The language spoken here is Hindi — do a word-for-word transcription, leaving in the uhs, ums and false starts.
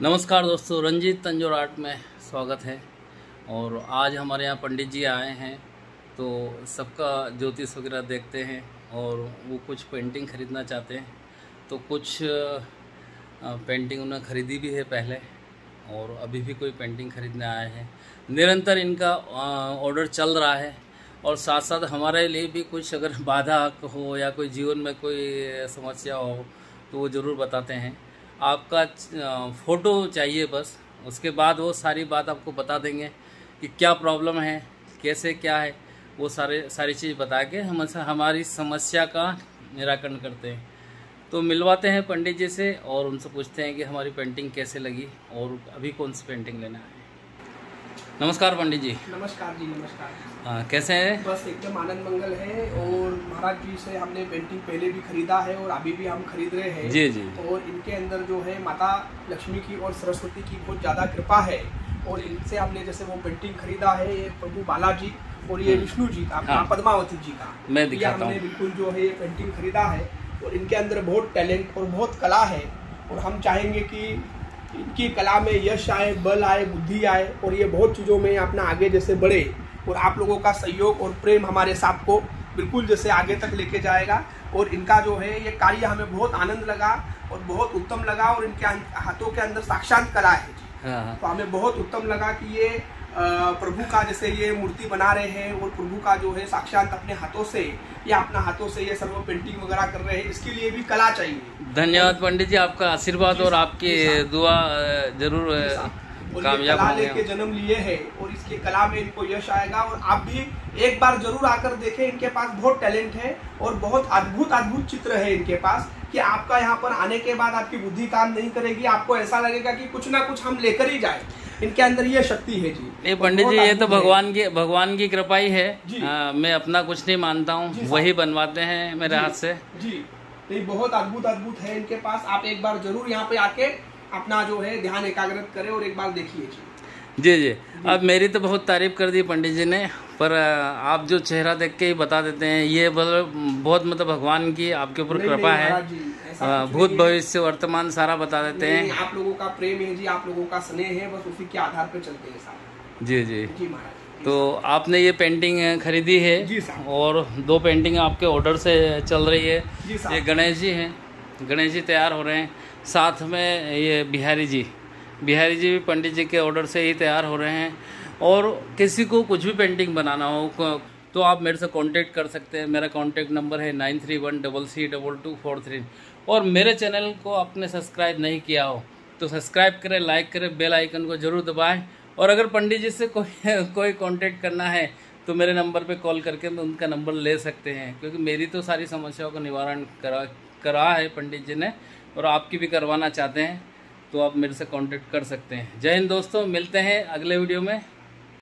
नमस्कार दोस्तों, रंजीत तंजोर आर्ट में स्वागत है। और आज हमारे यहाँ पंडित जी आए हैं तो सबका ज्योतिष वगैरह देखते हैं और वो कुछ पेंटिंग ख़रीदना चाहते हैं। तो कुछ पेंटिंग उन्होंने ख़रीदी भी है पहले और अभी भी कोई पेंटिंग ख़रीदने आए हैं। निरंतर इनका ऑर्डर चल रहा है और साथ साथ हमारे लिए भी कुछ अगर बाधा हो या कोई जीवन में कोई समस्या हो तो वो ज़रूर बताते हैं। आपका फ़ोटो चाहिए बस, उसके बाद वो सारी बात आपको बता देंगे कि क्या प्रॉब्लम है, कैसे क्या है, वो सारे सारी चीज़ बता के हम हमारी समस्या का निराकरण करते हैं। तो मिलवाते हैं पंडित जी से और उनसे पूछते हैं कि हमारी पेंटिंग कैसे लगी और अभी कौन सी पेंटिंग लेना है। नमस्कार पंडित जी। नमस्कार जी, नमस्कार। हाँ, कैसे हैं? बस एकदम आनंद मंगल है। और महाराज जी से हमने पेंटिंग पहले भी खरीदा है और अभी भी हम खरीद रहे हैं। जी जी। और इनके अंदर जो है माता लक्ष्मी की और सरस्वती की बहुत ज़्यादा कृपा है। और इनसे हमने जैसे वो पेंटिंग खरीदा है, ये प्रभु बालाजी और ये विष्णु जी का, हाँ। पद्मावती जी का मैं दिखाता हूं। हमने बिल्कुल जो है ये पेंटिंग खरीदा है और इनके अंदर बहुत टैलेंट और बहुत कला है। और हम चाहेंगे कि इनकी कला में यश आए, बल आए, बुद्धि आए और ये बहुत चीज़ों में अपना आगे जैसे बढ़े। और आप लोगों का सहयोग और प्रेम हमारे साथ को बिल्कुल जैसे आगे तक लेके जाएगा। और इनका जो है ये कार्य हमें बहुत आनंद लगा और बहुत उत्तम लगा। और इनके हाथों के अंदर साक्षात कला है जी। हाँ। तो हमें बहुत उत्तम लगा कि ये प्रभु का जैसे ये मूर्ति बना रहे हैं और प्रभु का जो है साक्षात अपने हाथों से या अपना हाथों से ये सर्व पेंटिंग वगैरह कर रहे हैं। इसके लिए भी कला चाहिए। धन्यवाद पंडित जी, आपका आशीर्वाद और आपकी दुआ जरूर कामयाब कला लेके जन्म लिए है और इसके कला में इनको यश आएगा। और आप भी एक बार जरूर आकर देखें, इनके पास बहुत टैलेंट है और बहुत अद्भुत अद्भुत चित्र है इनके पास कि आपका यहाँ पर आने के बाद आपकी बुद्धि काम नहीं करेगी, आपको ऐसा लगेगा कि कुछ ना कुछ हम लेकर ही जाए। इनके अंदर ये शक्ति है जी। नहीं पंडित जी, ये तो भगवान की भगवान की कृपा ही है। आ, मैं अपना कुछ नहीं मानता हूँ, वही बनवाते हैं मेरे हाथ से जी। नहीं, बहुत अद्भुत अद्भुत है इनके पास। आप एक बार जरूर यहाँ पे आके अपना जो है ध्यान एकाग्रत करें और एक बार देखिए जी। जी जी। अब मेरी तो बहुत तारीफ कर दी पंडित जी ने, पर आप जो चेहरा देख के ही बता देते हैं, ये बहुत मतलब भगवान की आपके ऊपर कृपा है। भूत भविष्य वर्तमान सारा बता देते हैं। आप लोगों का प्रेम है जी, आप लोगों का स्नेह है, बस उसी के आधार पर चलते हैं साहब। जी जी जी महाराज। तो आपने ये पेंटिंग खरीदी है जी और दो पेंटिंग आपके ऑर्डर से चल रही है। जी ये गणेश जी हैं, गणेश जी तैयार हो रहे हैं। साथ में ये बिहारी जी बिहारी जी भी पंडित जी के ऑर्डर से ही तैयार हो रहे हैं। और किसी को कुछ भी पेंटिंग बनाना हो तो आप मेरे से कांटेक्ट कर सकते हैं। मेरा कांटेक्ट नंबर है nine three one double C double two four three. और मेरे चैनल को आपने सब्सक्राइब नहीं किया हो तो सब्सक्राइब करें, लाइक करें, बेल आइकन को ज़रूर दबाएं। और अगर पंडित जी से कोई कोई कांटेक्ट करना है तो मेरे नंबर पे कॉल करके उनका नंबर ले सकते हैं, क्योंकि मेरी तो सारी समस्याओं का निवारण करा करा है पंडित जी ने, और आपकी भी करवाना चाहते हैं तो आप मेरे से कांटेक्ट कर सकते हैं। जय हिंद दोस्तों, मिलते हैं अगले वीडियो में।